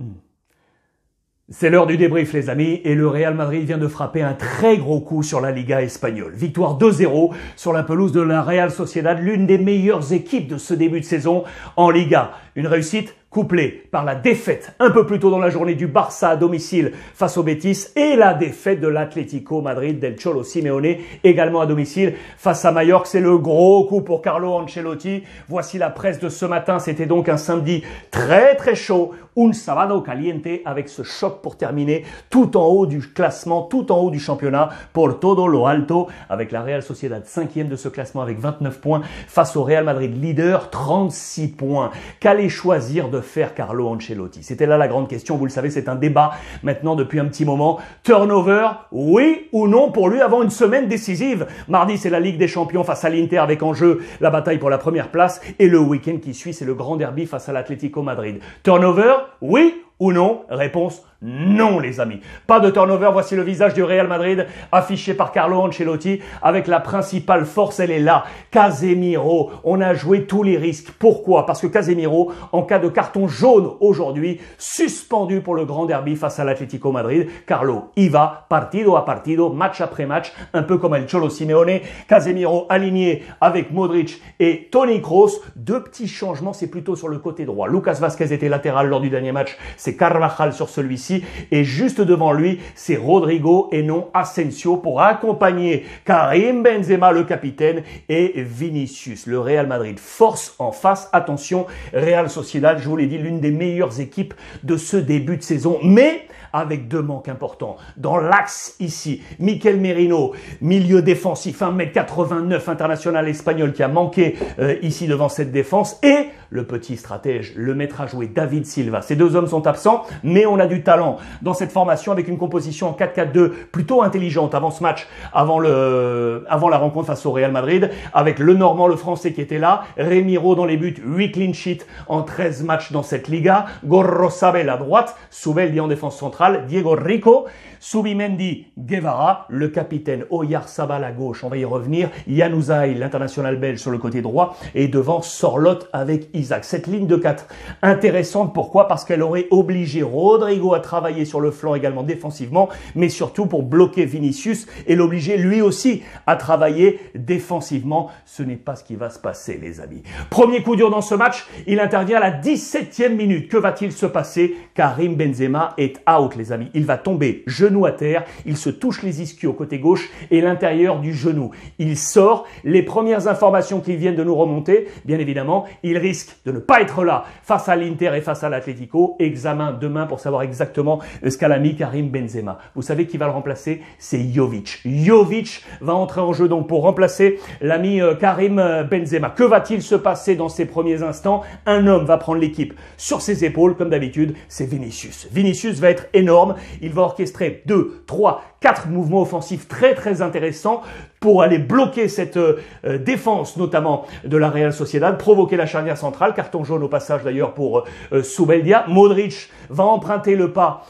C'est l'heure du débrief les amis et le Real Madrid vient de frapper un très gros coup sur la Liga espagnole. Victoire 2-0 sur la pelouse de la Real Sociedad, l'une des meilleures équipes de ce début de saison en Liga. Une réussite couplée par la défaite un peu plus tôt dans la journée du Barça à domicile face au Betis et la défaite de l'Atlético Madrid del Cholo Simeone également à domicile face à Mallorca. C'est le gros coup pour Carlo Ancelotti. Voici la presse de ce matin. C'était donc un samedi très chaud. Un sábado caliente avec ce choc pour terminer tout en haut du classement, tout en haut du championnat por todo lo alto avec la Real Sociedad 5e de ce classement avec 29 points face au Real Madrid leader 36 points. Qu'allait choisir de faire Carlo Ancelotti? C'était là la grande question. Vous le savez, c'est un débat maintenant depuis un petit moment. Turnover, oui ou non pour lui avant une semaine décisive. Mardi, c'est la Ligue des Champions face à l'Inter avec en jeu la bataille pour la première place et le week-end qui suit, c'est le grand derby face à l'Atlético Madrid. Turnover, oui ou non? Réponse non les amis. Pas de turnover, voici le visage du Real Madrid affiché par Carlo Ancelotti avec la principale force, elle est là. Casemiro, on a joué tous les risques. Pourquoi? Parce que Casemiro, en cas de carton jaune aujourd'hui, suspendu pour le grand derby face à l'Atlético Madrid. Carlo y va, partido a partido, match après match, un peu comme el Cholo Simeone. Casemiro aligné avec Modric et Toni Kroos. Deux petits changements, c'est plutôt sur le côté droit. Lucas Vázquez était latéral lors du dernier match, c'est Carvajal sur celui-ci. Et juste devant lui, c'est Rodrigo et non Asensio pour accompagner Karim Benzema, le capitaine, et Vinicius. Le Real Madrid force en face. Attention, Real Sociedad, je vous l'ai dit, l'une des meilleures équipes de ce début de saison. Mais avec deux manques importants. Dans l'axe ici, Mikel Merino, milieu défensif, 1m89, international espagnol qui a manqué ici devant cette défense. Et le petit stratège, le maître à jouer, David Silva. Ces deux hommes sont absents, mais on a du talent dans cette formation avec une composition en 4-4-2 plutôt intelligente avant ce match, avant la rencontre face au Real Madrid, avec le Normand, le Français qui était là, Remiro dans les buts, 8 clean sheets en 13 matchs dans cette Liga, Gorrosabel à droite, Soubeldi en défense centrale, Diego Rico, Subimendi, Guevara, le capitaine Oyarzabal à gauche, on va y revenir, Januzaj, l'international belge sur le côté droit, et devant Sorloth avec Isaac. Cette ligne de 4 intéressante, pourquoi? Parce qu'elle aurait obligé Rodrigo à travailler sur le flanc également défensivement, mais surtout pour bloquer Vinicius et l'obliger lui aussi à travailler défensivement. Ce n'est pas ce qui va se passer les amis. Premier coup dur dans ce match, il intervient à la 17e minute. Que va-t-il se passer? Karim Benzema est out les amis. Il va tomber genou à terre, il se touche les ischios côté gauche et l'intérieur du genou. Il sort. Les premières informations qui viennent de nous remonter, bien évidemment, il risque de ne pas être là face à l'Inter et face à l'Atlético. Examen demain pour savoir exactement ce qu'a mis Karim Benzema. Vous savez qui va le remplacer? C'est Jovic. Jovic va entrer en jeu donc pour remplacer l'ami Karim Benzema. Que va-t-il se passer dans ces premiers instants? Un homme va prendre l'équipe sur ses épaules, comme d'habitude, c'est Vinicius. Vinicius va être énorme. Il va orchestrer 2, 3, 4 mouvements offensifs très intéressants pour aller bloquer cette défense, notamment de la Real Sociedad, provoquer la charnière centrale, carton jaune au passage d'ailleurs pour Soubeldia. Modric va emprunter le pas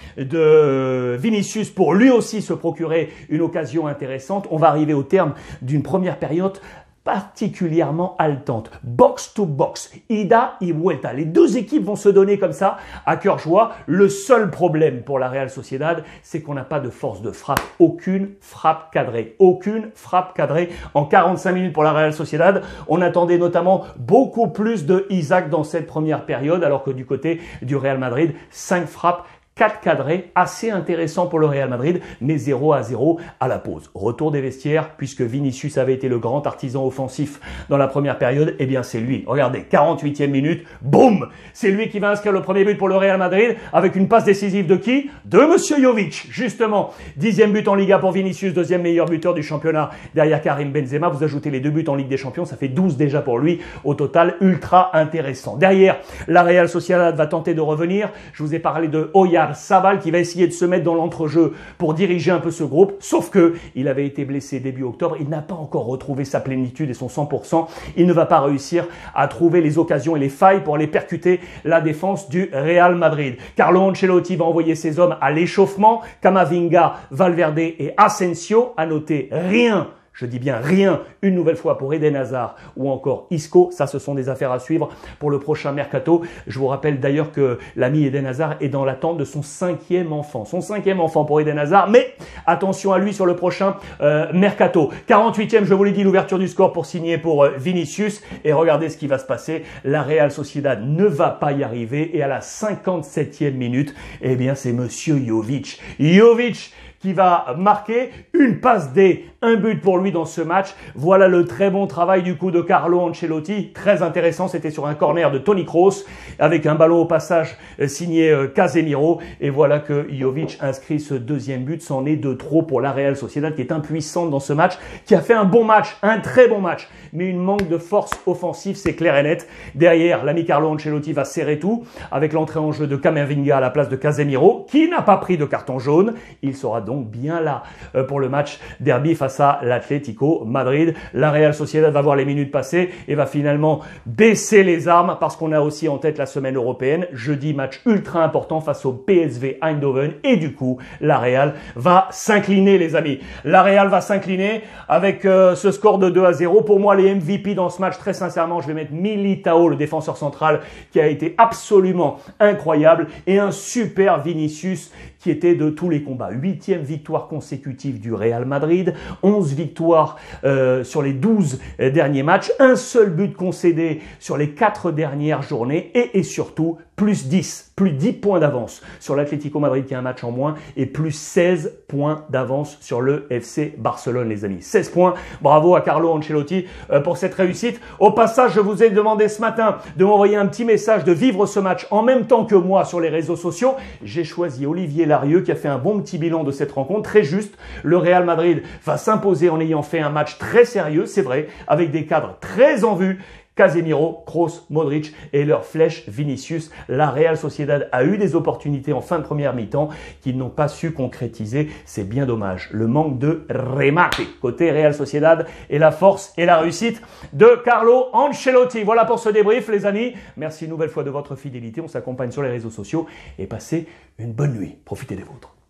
de Vinicius pour lui aussi se procurer une occasion intéressante. On va arriver au terme d'une première période particulièrement haletante. Box to box, ida y vuelta. Les deux équipes vont se donner comme ça à cœur joie. Le seul problème pour la Real Sociedad, c'est qu'on n'a pas de force de frappe. Aucune frappe cadrée. Aucune frappe cadrée en 45 minutes pour la Real Sociedad. On attendait notamment beaucoup plus de Isaac dans cette première période, alors que du côté du Real Madrid, 5 frappes, 4 cadrés, assez intéressant pour le Real Madrid, mais 0-0 à la pause. Retour des vestiaires, puisque Vinicius avait été le grand artisan offensif dans la première période, eh bien c'est lui. Regardez, 48e minute, boum! C'est lui qui va inscrire le premier but pour le Real Madrid, avec une passe décisive de qui? De Monsieur Jovic, justement. 10e but en Liga pour Vinicius, deuxième meilleur buteur du championnat, derrière Karim Benzema. Vous ajoutez les 2 buts en Ligue des Champions, ça fait 12 déjà pour lui. Au total, ultra intéressant. Derrière, la Real Sociedad va tenter de revenir. Je vous ai parlé de Oyarzabal qui va essayer de se mettre dans l'entrejeu pour diriger un peu ce groupe, sauf que il avait été blessé début octobre, il n'a pas encore retrouvé sa plénitude et son 100%, il ne va pas réussir à trouver les occasions et les failles pour aller percuter la défense du Real Madrid. Carlo Ancelotti va envoyer ses hommes à l'échauffement, Camavinga, Valverde et Asensio, à noter rien je dis bien rien, une nouvelle fois pour Eden Hazard ou encore Isco. Ça, ce sont des affaires à suivre pour le prochain mercato. Je vous rappelle d'ailleurs que l'ami Eden Hazard est dans l'attente de son 5e enfant. Son 5e enfant pour Eden Hazard, mais attention à lui sur le prochain mercato. 48e, je vous l'ai dit, l'ouverture du score pour signer pour Vinicius. Et regardez ce qui va se passer. La Real Sociedad ne va pas y arriver. Et à la 57e minute, eh bien, c'est monsieur Jovic. Jovic qui va marquer une passe D, un but pour lui dans ce match. Voilà le très bon travail du coup de Carlo Ancelotti. Très intéressant, c'était sur un corner de Toni Kroos avec un ballon au passage signé Casemiro. Et voilà que Jovic inscrit ce deuxième but. C'en est de trop pour la Real Sociedad qui est impuissante dans ce match, qui a fait un bon match, un très bon match, mais une manque de force offensive, c'est clair et net. Derrière, l'ami Carlo Ancelotti va serrer tout avec l'entrée en jeu de Camavinga à la place de Casemiro, qui n'a pas pris de carton jaune. Il sera donc bien là pour le match derby face à l'Atlético Madrid. La Real Sociedad va voir les minutes passer et va finalement baisser les armes parce qu'on a aussi en tête la semaine européenne. Jeudi, match ultra important face au PSV Eindhoven et du coup, la Real va s'incliner les amis. La Real va s'incliner avec ce score de 2-0. Pour moi, les MVP dans ce match, très sincèrement, je vais mettre Militao, le défenseur central, qui a été absolument incroyable et un super Vinicius qui était de tous les combats. 8e victoire consécutive du Real Madrid, 11 victoires sur les 12 derniers matchs, un seul but concédé sur les 4 dernières journées et surtout plus 10 points d'avance sur l'Atlético Madrid qui a un match en moins et plus 16 points d'avance sur le FC Barcelone les amis. 16 points, bravo à Carlo Ancelotti pour cette réussite. Au passage, je vous ai demandé ce matin de m'envoyer un petit message de vivre ce match en même temps que moi sur les réseaux sociaux. J'ai choisi Olivier Larieux qui a fait un bon petit bilan de cette rencontre, très juste. Le Real Madrid va s'imposer en ayant fait un match très sérieux, c'est vrai, avec des cadres très en vue. Casemiro, Kroos, Modric et leur flèche Vinicius. La Real Sociedad a eu des opportunités en fin de première mi-temps qu'ils n'ont pas su concrétiser. C'est bien dommage. Le manque de remate côté Real Sociedad et la force et la réussite de Carlo Ancelotti. Voilà pour ce débrief les amis. Merci une nouvelle fois de votre fidélité. On s'accompagne sur les réseaux sociaux et passez une bonne nuit. Profitez des vôtres.